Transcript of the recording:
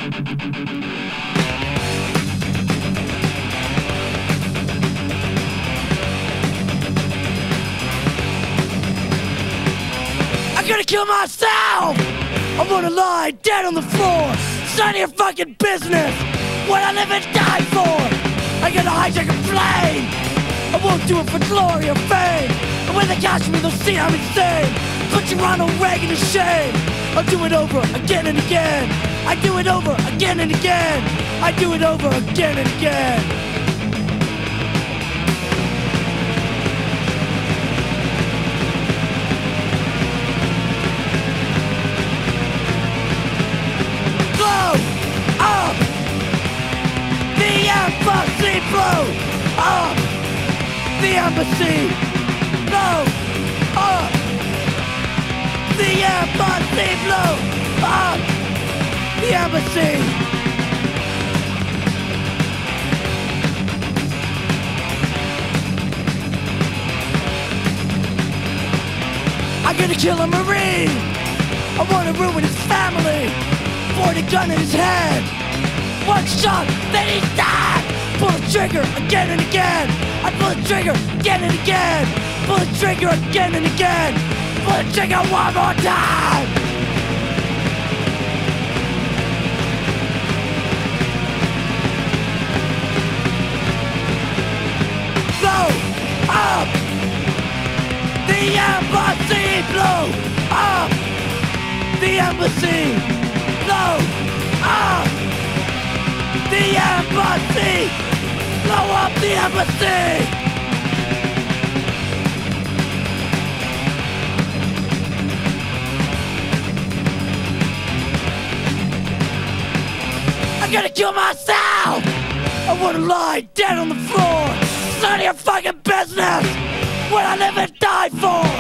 I'm gonna kill myself! I wanna lie dead on the floor. It's none of your fucking business what I live and die for. I'm gonna hijack a plane. I won't do it for glory or fame. And when they catch me, they'll see I'm insane. Put your Ronald Reagan to shame. I'll do it over again and again. I do it over again and again. I do it over again and again. Embassy, blow up the embassy, blow up the embassy, blow up the embassy. I'm gonna kill a Marine. I wanna ruin his family. Point a gun in his head. One shot, then he's dead. Pull the trigger again and again. I pull the trigger again and again. Pull the trigger again and again. Pull the trigger one more time. Blow up the embassy. Blow up the embassy. Blow up the embassy! Blow up the embassy! I'm gonna kill myself! I wanna lie dead on the floor! It's none of your fucking business what I live and die for!